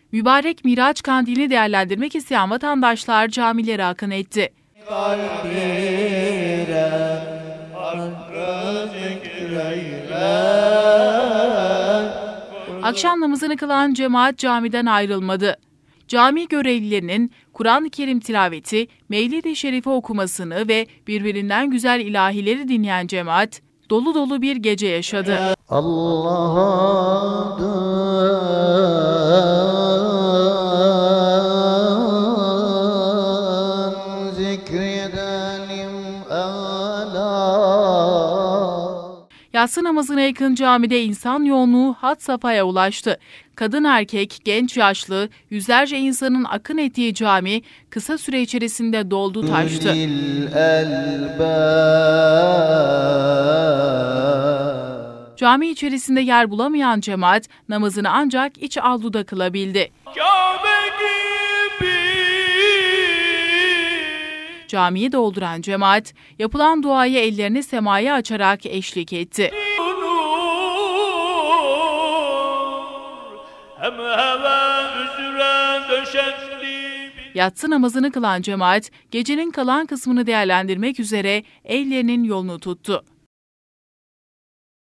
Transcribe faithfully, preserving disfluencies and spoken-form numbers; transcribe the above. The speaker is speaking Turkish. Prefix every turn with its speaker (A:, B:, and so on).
A: Mübarek Miraç Kandili'ni değerlendirmek isteyen vatandaşlar camilere akın etti. Akşam namazını kılan cemaat camiden ayrılmadı. Cami görevlilerinin Kur'an-ı Kerim tilaveti, Mevlid-i Şerife okumasını ve birbirinden güzel ilahileri dinleyen cemaat, dolu dolu bir gece yaşadı.
B: Allah'ın zikredelim ala.
A: Yatsı namazına yakın camide insan yoğunluğu had safhaya ulaştı. Kadın erkek, genç yaşlı, yüzlerce insanın akın ettiği cami kısa süre içerisinde doldu taştı. Cami içerisinde yer bulamayan cemaat namazını ancak iç avluda kılabildi. Camiyi dolduran cemaat yapılan duayı ellerini semaya açarak eşlik etti. Yatsı namazını kılan cemaat gecenin kalan kısmını değerlendirmek üzere evlerinin yolunu tuttu.